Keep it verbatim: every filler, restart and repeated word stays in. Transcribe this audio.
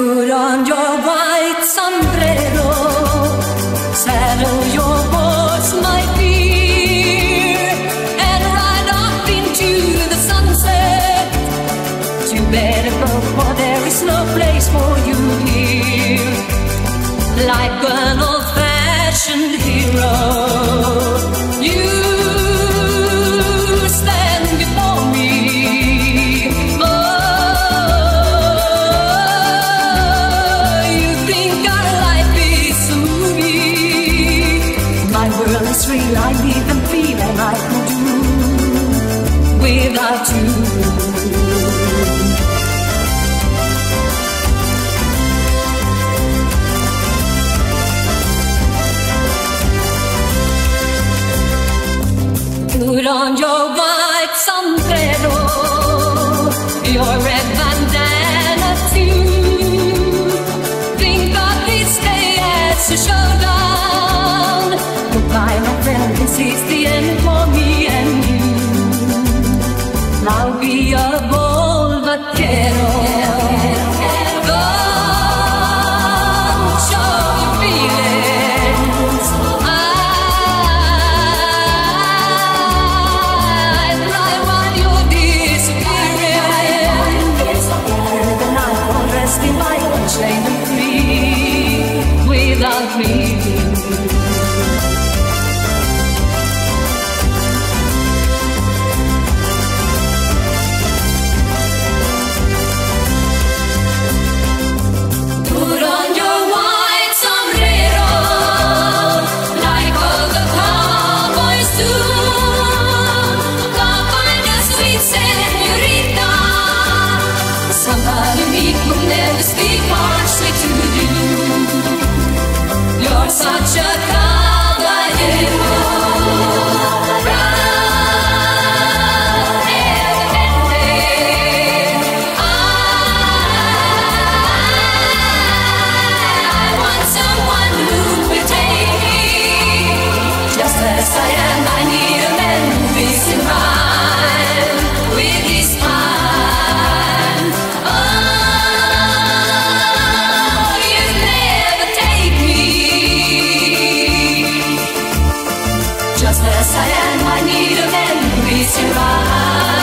Put on your white sombrero, saddle your horse, my dear, and ride off into the sunset. To bed above, for there is no place for you here. Like an old-fashioned hero, you stand before me. Oh, you think our life is so movie. My world is real, I live and feel, and I can do without you. Put on your white sombrero, your red bandana too. Think of this day as a showdown. Goodbye, my friend, this is the end for me and you. Now be a bold vaquero. Chain and free without me. Put on your white sombrero, like all the cowboys do. Go find a sweet señorita, somebody meek will never speak harshly to you. You're such a caballero. Brown hair and red. I want someone who will take me just as I am. I need a man who is in line with his mind. Just as I am, I need a man who is your eye.